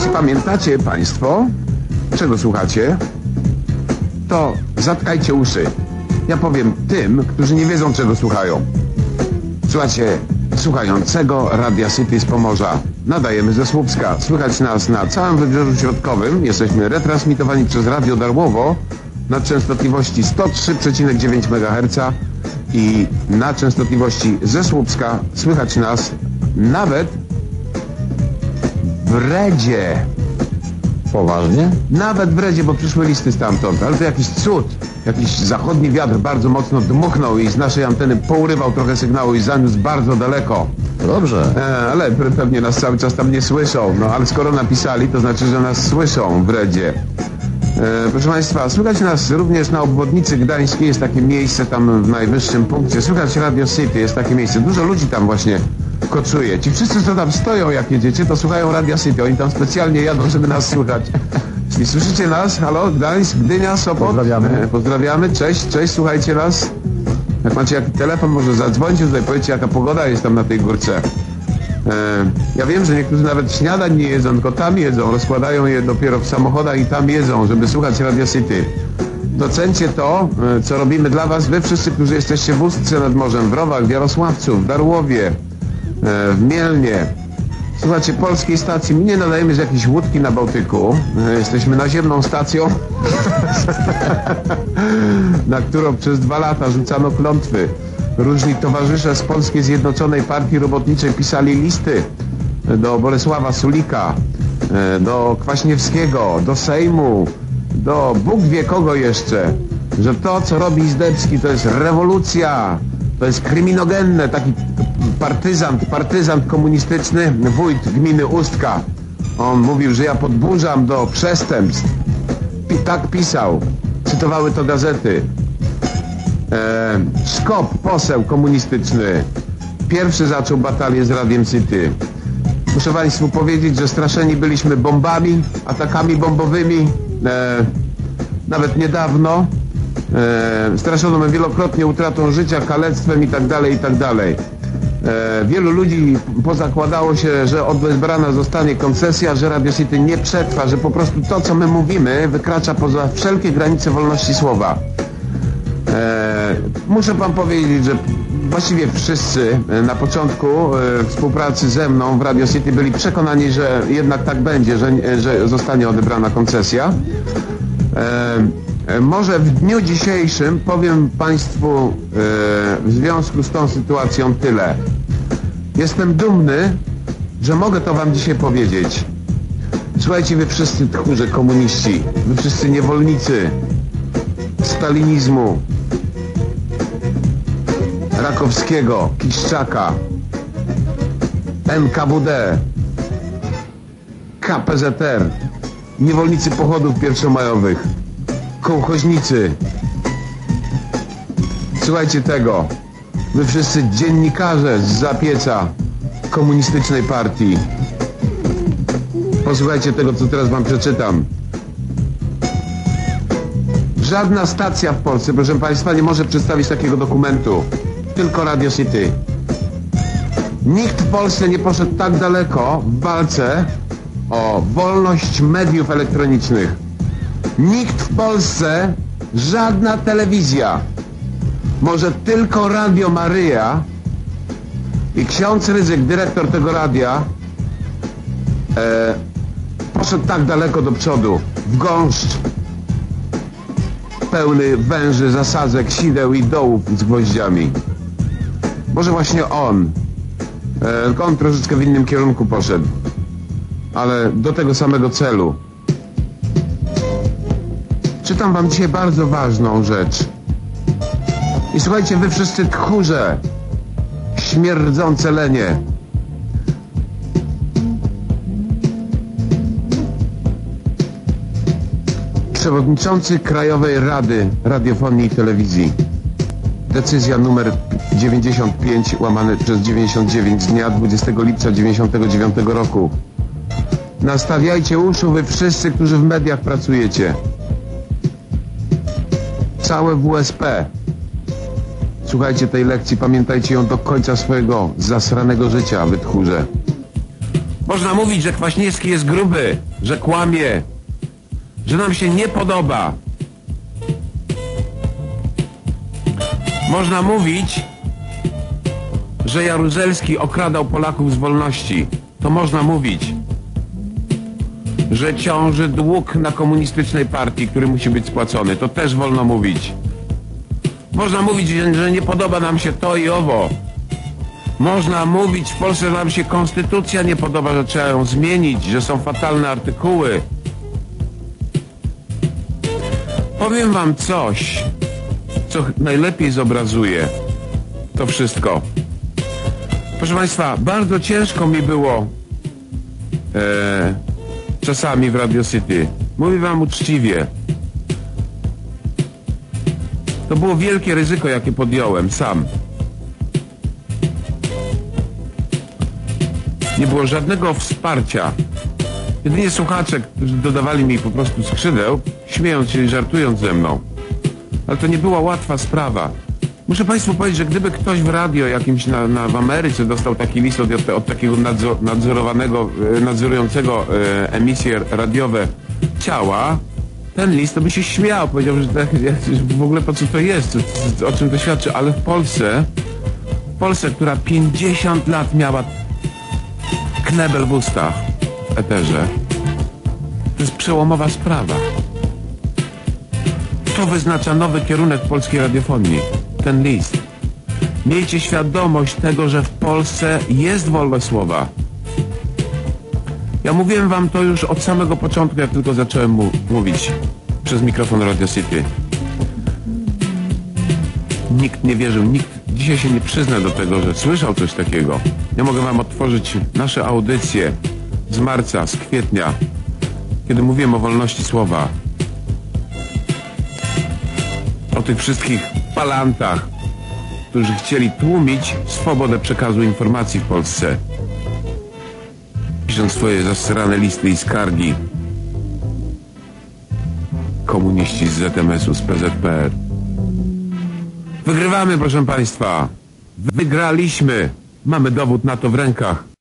Jeśli pamiętacie Państwo, czego słuchacie, to zatkajcie uszy. Ja powiem tym, którzy nie wiedzą, czego słuchają. Słuchajcie słuchającego Radia City z Pomorza. Nadajemy ze Słupska. Słychać nas na całym Wybrzeżu Środkowym. Jesteśmy retransmitowani przez Radio Darłowo na częstotliwości 103,9 MHz i na częstotliwości ze Słupska słychać nas nawet w Redzie. Poważnie? Nawet w Redzie, bo przyszły listy stamtąd, ale to jakiś cud. Jakiś zachodni wiatr bardzo mocno dmuchnął i z naszej anteny pourywał trochę sygnału i zaniósł bardzo daleko. Dobrze. Ale pewnie nas cały czas tam nie słyszą. No ale skoro napisali, to znaczy, że nas słyszą w Redzie. Proszę Państwa, słychać nas również na obwodnicy gdańskiej, jest takie miejsce tam w najwyższym punkcie. Słychać Radio City, jest takie miejsce. Dużo ludzi tam właśnie koczuje. Ci wszyscy, co tam stoją, jak jedziecie, to słuchają Radio City. Oni tam specjalnie jadą, żeby nas słuchać. Jeśli słyszycie nas, halo, Gdańsk, Gdynia, Sopot. Pozdrawiamy. Pozdrawiamy, cześć, słuchajcie nas. Jak macie jakiś telefon, może zadzwońcie tutaj, powiedzcie, jaka pogoda jest tam na tej górce. Ja wiem, że niektórzy nawet śniadań nie jedzą, tylko tam jedzą, rozkładają je dopiero w samochodach i tam jedzą, żeby słuchać Radio City. Docencie to, co robimy dla Was, wy wszyscy, którzy jesteście w Ustce nad morzem, w Rowach, w Jarosławcu, w Darłowie, w Mielnie. Słuchajcie polskiej stacji, my nie nadajemy z jakiejś łódki na Bałtyku, jesteśmy naziemną stacją, na którą przez 2 lata rzucano klątwy. Różni towarzysze z Polskiej Zjednoczonej Partii Robotniczej pisali listy do Bolesława Sulika, do Kwaśniewskiego, do Sejmu, do Bóg wie kogo jeszcze, że to, co robi Izdebski, to jest rewolucja, to jest kryminogenne, taki partyzant komunistyczny, wójt gminy Ustka. On mówił, że ja podburzam do przestępstw. Tak pisał, cytowały to gazety. Szkop, poseł komunistyczny, pierwszy zaczął batalię z Radiem City. Muszę Państwu powiedzieć, że straszeni byliśmy bombami, atakami bombowymi, nawet niedawno. Straszono mnie wielokrotnie utratą życia, kalectwem i tak dalej. Wielu ludzi pozakładało się, że odebrana zostanie koncesja, że Radio City nie przetrwa, że po prostu to, co my mówimy, wykracza poza wszelkie granice wolności słowa. Muszę Wam powiedzieć, że właściwie wszyscy na początku współpracy ze mną w Radio City byli przekonani, że jednak tak będzie, że zostanie odebrana koncesja. Może w dniu dzisiejszym powiem Państwu w związku z tą sytuacją tyle. Jestem dumny, że mogę to Wam dzisiaj powiedzieć. Słuchajcie, wy wszyscy tchórze komuniści, wy wszyscy niewolnicy stalinizmu, Rakowskiego, Kiszczaka, NKWD, KPZR, niewolnicy pochodów pierwszomajowych, kołchoźnicy. Słuchajcie tego, wy wszyscy dziennikarze z zapieca komunistycznej partii. Posłuchajcie tego, co teraz Wam przeczytam. Żadna stacja w Polsce, proszę Państwa, nie może przedstawić takiego dokumentu. Tylko Radio City. Nikt w Polsce nie poszedł tak daleko w walce o wolność mediów elektronicznych. Nikt w Polsce, żadna telewizja, może tylko Radio Maryja i ksiądz Rydzyk, dyrektor tego radia, poszedł tak daleko do przodu, w gąszcz pełny węży, zasadzek, sideł i dołów z gwoździami. Może właśnie on, tylko on troszeczkę w innym kierunku poszedł, ale do tego samego celu. Czytam Wam dzisiaj bardzo ważną rzecz. I słuchajcie, wy wszyscy tchórze, śmierdzące lenie. Przewodniczący Krajowej Rady Radiofonii i Telewizji. Decyzja numer 95/99 z dnia 20 lipca 1999 roku. Nastawiajcie uszu wy wszyscy, którzy w mediach pracujecie. Całe WSP. Słuchajcie tej lekcji, pamiętajcie ją do końca swojego zasranego życia, wy tchórze. Można mówić, że Kwaśniewski jest gruby, że kłamie, że nam się nie podoba. Można mówić, że Jaruzelski okradał Polaków z wolności. To można mówić. Że ciąży dług na komunistycznej partii, który musi być spłacony. To też wolno mówić. Można mówić, że nie podoba nam się to i owo. Można mówić w Polsce, że nam się konstytucja nie podoba, że trzeba ją zmienić, że są fatalne artykuły. Powiem wam coś, co najlepiej zobrazuje to wszystko. Proszę państwa, bardzo ciężko mi było czasami w Radio City. Mówię wam uczciwie. To było wielkie ryzyko, jakie podjąłem sam. Nie było żadnego wsparcia. Jedynie słuchacze, którzy dodawali mi po prostu skrzydeł, śmiejąc się i żartując ze mną. Ale to nie była łatwa sprawa. Muszę państwu powiedzieć, że gdyby ktoś w radio jakimś w Ameryce dostał taki list od takiego nadzorującego emisje radiowe ciała, ten list to by się śmiał, powiedział, że w ogóle po co to jest, o czym to świadczy, ale w Polsce, która 50 lat miała knebel w ustach w eterze, to jest przełomowa sprawa. To wyznacza nowy kierunek polskiej radiofonii. Ten list. Miejcie świadomość tego, że w Polsce jest wolność słowa. Ja mówiłem wam to już od samego początku, jak tylko zacząłem mówić przez mikrofon Radio City. Nikt nie wierzył, nikt dzisiaj się nie przyzna do tego, że słyszał coś takiego. Ja mogę wam otworzyć nasze audycje z marca, z kwietnia, kiedy mówiłem o wolności słowa. O tych wszystkich palantach, którzy chcieli tłumić swobodę przekazu informacji w Polsce. Pisząc swoje zasrane listy i skargi. Komuniści z ZMS-u, z PZPR. Wygrywamy, proszę państwa. Wygraliśmy. Mamy dowód na to w rękach.